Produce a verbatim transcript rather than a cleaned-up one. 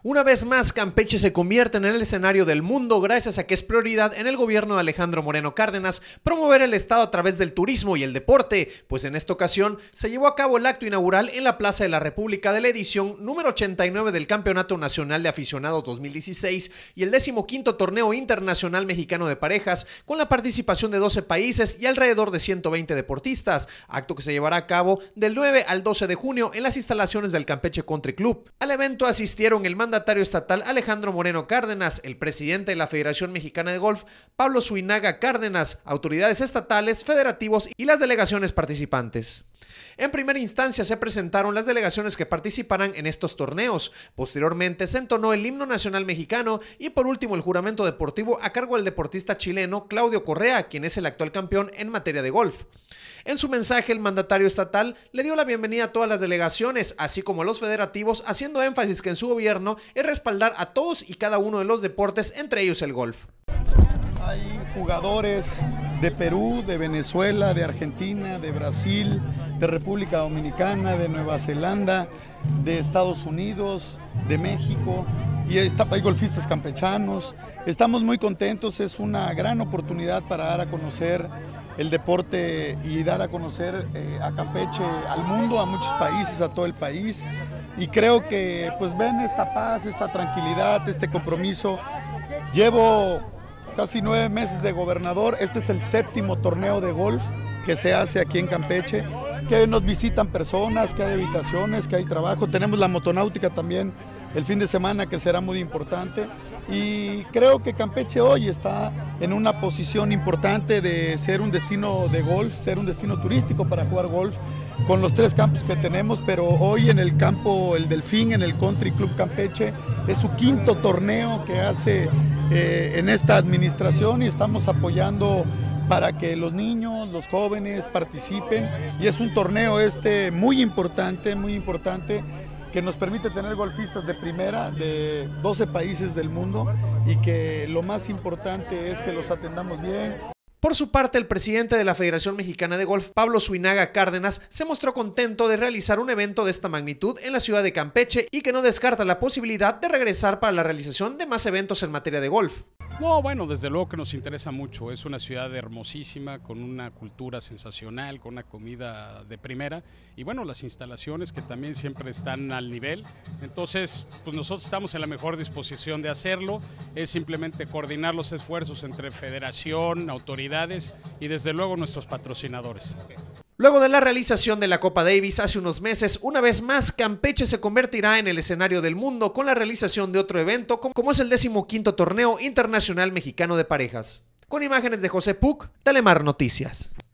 Una vez más, Campeche se convierte en el escenario del mundo gracias a que es prioridad en el gobierno de Alejandro Moreno Cárdenas promover el estado a través del turismo y el deporte, pues en esta ocasión se llevó a cabo el acto inaugural en la Plaza de la República de la edición número ochenta y nueve del Campeonato Nacional de Aficionados dos mil dieciséis y el decimoquinto Torneo Internacional Mexicano de Parejas, con la participación de doce países y alrededor de ciento veinte deportistas, acto que se llevará a cabo del nueve al doce de junio en las instalaciones del Campeche Country Club. Al evento asistieron el mandatario estatal Alejandro Moreno Cárdenas, el presidente de la Federación Mexicana de Golf, Pablo Zuinaga Cárdenas, autoridades estatales, federativos y las delegaciones participantes. En primera instancia se presentaron las delegaciones que participarán en estos torneos, posteriormente se entonó el himno nacional mexicano y por último el juramento deportivo a cargo del deportista chileno Claudio Correa, quien es el actual campeón en materia de golf. En su mensaje, el mandatario estatal le dio la bienvenida a todas las delegaciones, así como a los federativos, haciendo énfasis que en su gobierno es respaldar a todos y cada uno de los deportes, entre ellos el golf. Hay jugadores de Perú, de Venezuela, de Argentina, de Brasil, de República Dominicana, de Nueva Zelanda, de Estados Unidos, de México, y está, hay golfistas campechanos. Estamos muy contentos, es una gran oportunidad para dar a conocer el deporte y dar a conocer eh, a Campeche al mundo, a muchos países, a todo el país. Y creo que pues ven esta paz, esta tranquilidad, este compromiso. Llevo casi nueve meses de gobernador, este es el séptimo torneo de golf que se hace aquí en Campeche, que nos visitan personas, que hay habitaciones, que hay trabajo. Tenemos la motonáutica también el fin de semana, que será muy importante, y creo que Campeche hoy está en una posición importante de ser un destino de golf, ser un destino turístico para jugar golf, con los tres campos que tenemos, pero hoy en el campo El Delfín, en el Country Club Campeche, es su quinto torneo que hace eh, en esta administración, y estamos apoyando para que los niños, los jóvenes participen, y es un torneo este muy importante, muy importante, que nos permite tener golfistas de primera de doce países del mundo, y que lo más importante es que los atendamos bien. Por su parte, el presidente de la Federación Mexicana de Golf, Pablo Zuinaga Cárdenas, se mostró contento de realizar un evento de esta magnitud en la ciudad de Campeche y que no descarta la posibilidad de regresar para la realización de más eventos en materia de golf. No, bueno, desde luego que nos interesa mucho, es una ciudad hermosísima, con una cultura sensacional, con una comida de primera y bueno, las instalaciones que también siempre están al nivel, entonces pues nosotros estamos en la mejor disposición de hacerlo, es simplemente coordinar los esfuerzos entre federación, autoridades y desde luego nuestros patrocinadores. Luego de la realización de la Copa Davis hace unos meses, una vez más Campeche se convertirá en el escenario del mundo con la realización de otro evento como es el decimoquinto Torneo Internacional Mexicano de Parejas. Con imágenes de José Puc, Telemar Noticias.